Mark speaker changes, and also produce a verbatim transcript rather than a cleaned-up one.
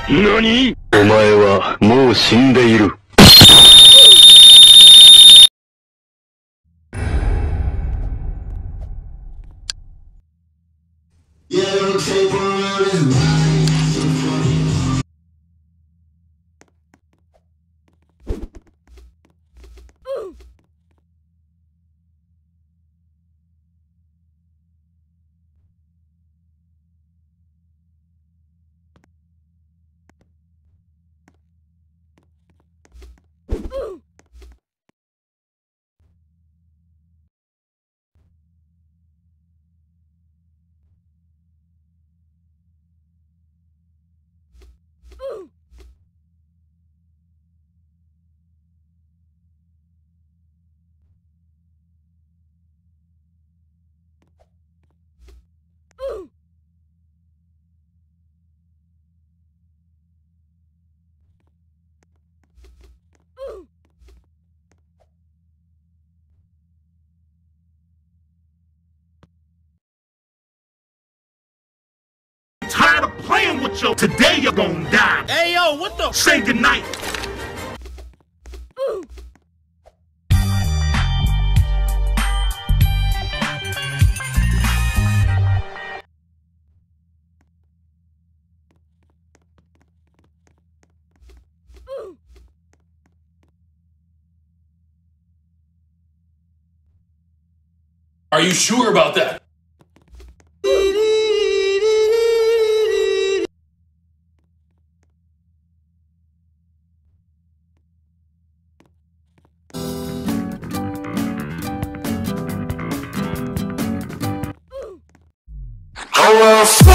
Speaker 1: 何？お前はもう死んでいる。
Speaker 2: Tired of playing with you. Today you're gonna die.
Speaker 3: Hey yo, what the?
Speaker 2: Say goodnight.
Speaker 3: Are you sure about that?
Speaker 1: Oh well.